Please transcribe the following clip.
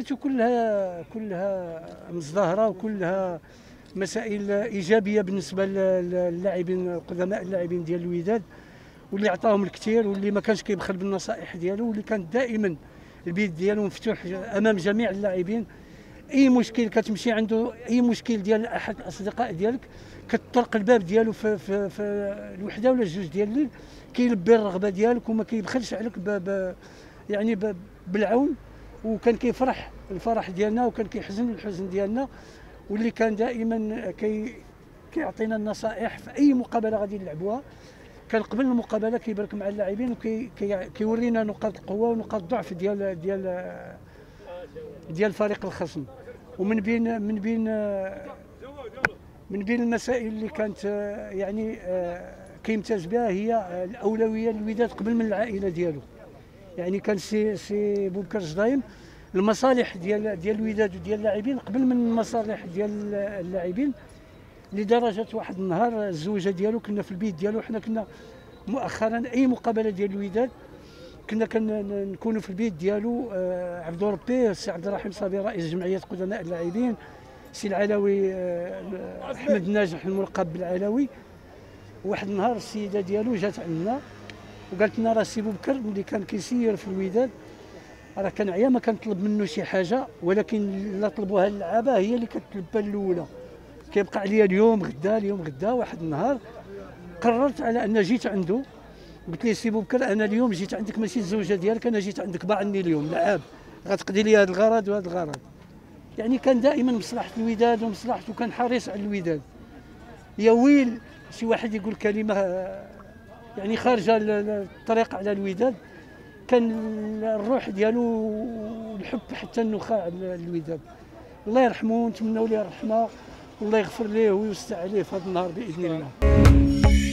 حياته كلها مزدهره وكلها مسائل ايجابيه بالنسبه للاعبين قدماء اللاعبين ديال الوداد، واللي عطاهم الكثير واللي ما كانش كيبخل بالنصائح ديالو، واللي كان دائما البيت ديالو مفتوح امام جميع اللاعبين. اي مشكل كتمشي عنده، اي مشكل ديال احد الاصدقاء ديالك كتطرق الباب ديالو في الوحده ولا الجوج ديال الليل، كيلبي الرغبه ديالك وما كيبخلش عليك يعني بالعون، وكان كيفرح الفرح ديالنا وكان كيحزن الحزن ديالنا، واللي كان دائما كيعطينا النصائح في اي مقابله غادي نلعبوها. كان قبل المقابله كيبارك مع اللاعبين وكيورينا نقاط القوه ونقاط الضعف ديال فريق الخصم. ومن بين المسائل اللي كانت يعني كيمتاز بها هي الاولويه للوداد قبل من العائله ديالو. يعني كان سي بوبكر جدايم المصالح ديال الوداد وديال اللاعبين قبل من المصالح ديال اللاعبين، لدرجه واحد النهار الزوجه ديالو كنا في البيت ديالو، حنا كنا مؤخرا اي مقابله ديال الوداد كنا كنكونوا في البيت ديالو، عبد ربي، السي عبد الرحيم صابي رئيس جمعيه قدماء اللاعبين، السي العلوي احمد الناجح الملقب بالعلوي. واحد النهار السيده ديالو جات عندنا وقالت لنا راه السي بوبكر اللي كان كيسير في الوداد راه كنعيا، ما كنطلب منه شي حاجه، ولكن لا طلبوها اللعابه هي اللي كتلبى الاولى، كيبقى عليا اليوم غدا اليوم غدا. واحد النهار قررت على ان جيت عنده، قلت لي سي بوبكر انا اليوم جيت عندك ماشي الزوجه ديالك، انا جيت عندك باعني اليوم لعاب غتقضي لي هذا الغرض وهذا الغرض. يعني كان دائما مصلحه الوداد ومصلحته، كان حريص على الوداد. يا ويل شي واحد يقول كلمه يعني خارجه الطريق على الوداد، كان الروح ديالو والحب حتى النخاع الوداد. الله يرحمه ونتمنوا ليه الرحمه والله يغفر ليه ويوسع عليه في هذا النهار باذن الله.